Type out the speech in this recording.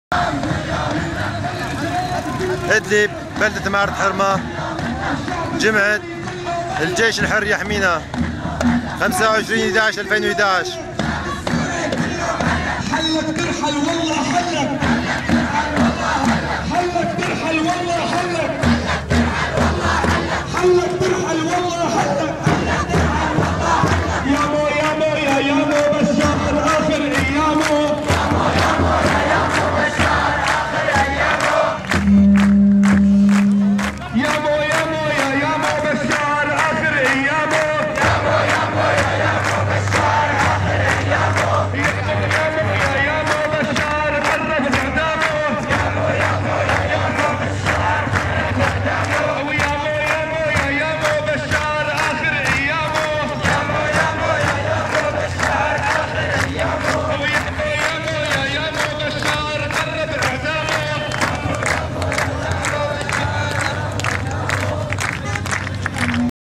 إدلب بلدة معرة حرمة، جمعة الجيش الحر يحمينا 25/11/2011. حلك ترحل والله حلك.